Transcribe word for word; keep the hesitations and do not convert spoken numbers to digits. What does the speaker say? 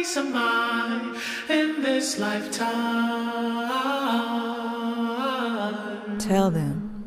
peace of mind in this lifetime. Tell them